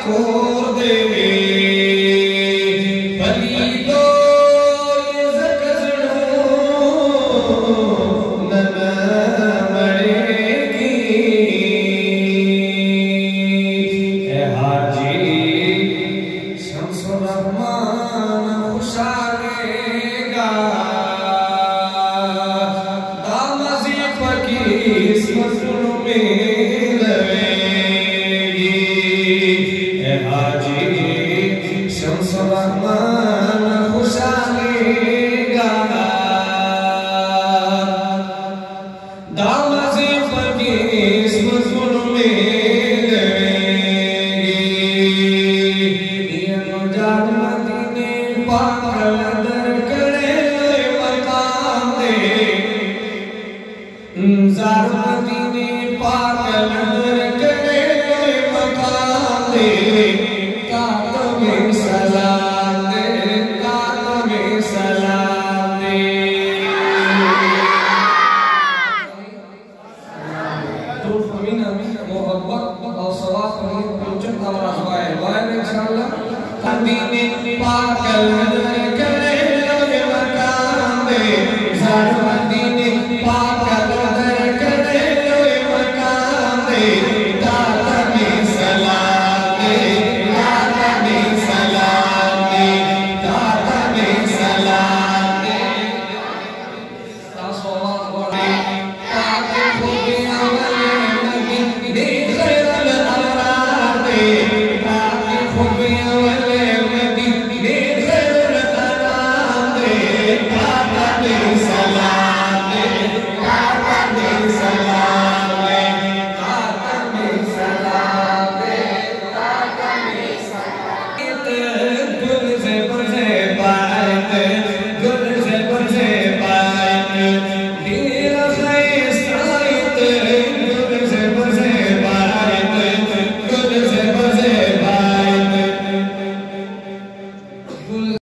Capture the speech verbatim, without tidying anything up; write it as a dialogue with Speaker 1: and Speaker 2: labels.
Speaker 1: मोर दे भली दो ये जकजड़ो नन मरेगी ए हाजी शम्सुर रहमान खुशारेगा दामजी फकीर मजलूम में लवेगी ए हाजी शम्सुर रहमान खुशारेगा दामजी फकीर मजलूम में लवेगी ये मुजाद मदीने पाक लदर करे मकाम दे जार मदीने पाक लदर करे मकाम दे कातों में सलाम दे कातों में सलाम दे तो अमीन अमीन मोहब्बत और सवाब पर पहुंचना हमारा हवाए वाले इंशाअल्लाह मदीने पाक लदर